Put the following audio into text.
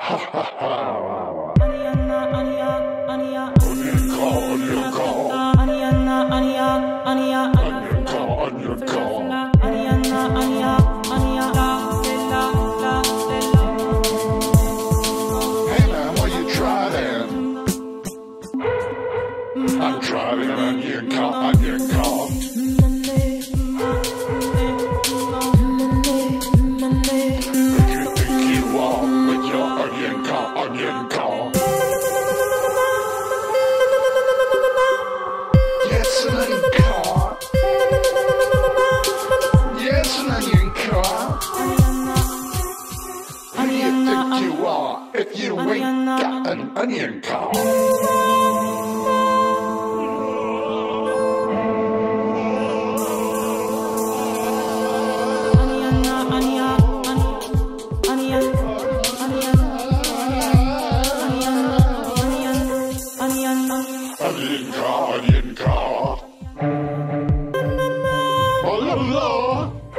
I'm driving an onion car, onion car. Who do you think you are with your onion car, onion car? Yes, an onion car. Yes, an onion car. Who do you think you are if you ain't got an onion car? Onion car, onion car. Oh la la.